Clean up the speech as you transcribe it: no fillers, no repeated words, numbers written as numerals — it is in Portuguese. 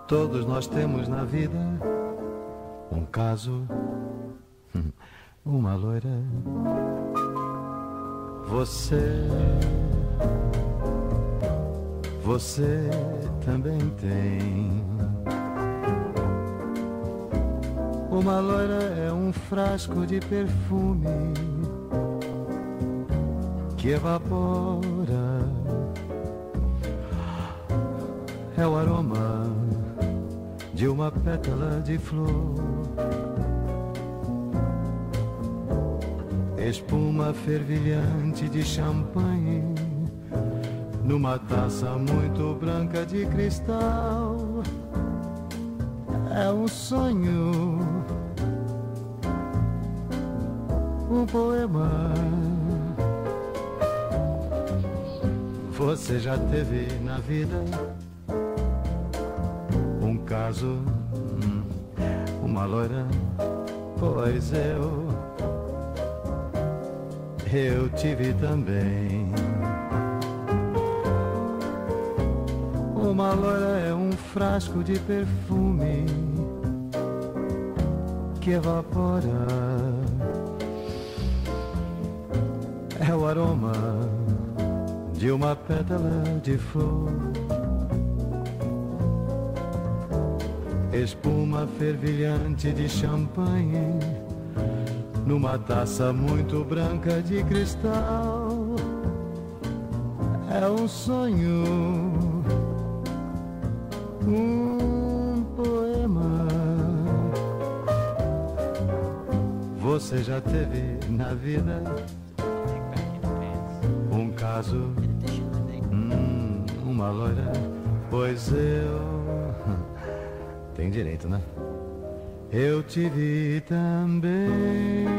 Todos nós temos na vida um caso, uma loira. Você também tem. Uma loira é um frasco de perfume que evapora. É o aroma de uma pétala de flor. Espuma fervilhante de champanhe numa taça muito branca de cristal. É um sonho, um poema. Você já teve na vida um caso, uma loira? Pois eu tive também. Uma loira é um frasco de perfume que evapora. É o aroma de uma pétala de flor. Espuma fervilhante de champanhe numa taça muito branca de cristal. É um sonho, um poema. Você já teve na vida um caso, uma loira? Pois eu tem direito, né? Eu tive também.